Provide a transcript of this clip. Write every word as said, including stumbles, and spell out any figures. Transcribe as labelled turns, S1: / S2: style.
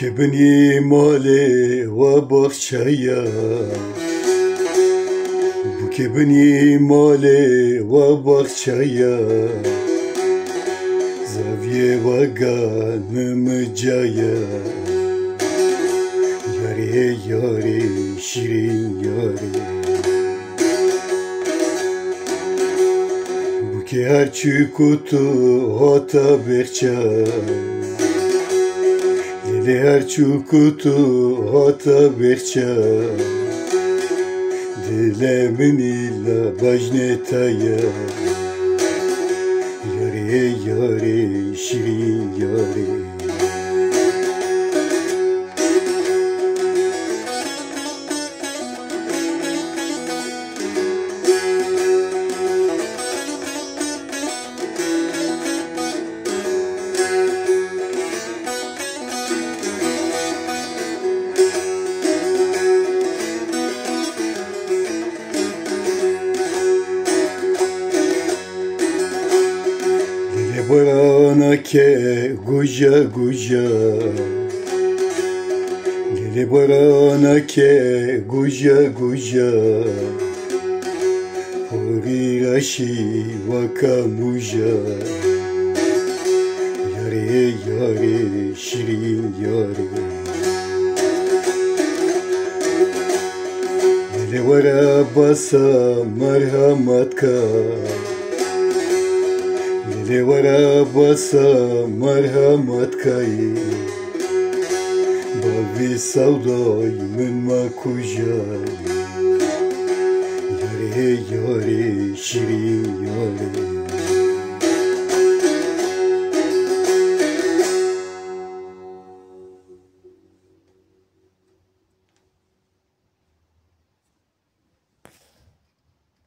S1: که بنی مال و بخشایا Bu که بنی مال و بخشایا زاویه و گانم جایا یاری یاری شیرین یاری Bu که هرچی کتو هاتا برچا Her çukutu hata berça Dilemin illa bajnetaya Yare yare şirin yare Barana ke guja guja Lili barana ke guja guja Hori rashi wakamuja Yare yare şirin yare Lili vara basa merhamet ka Devara basa merhamet kayı Bavi savday min makujay Yare yare şirin yare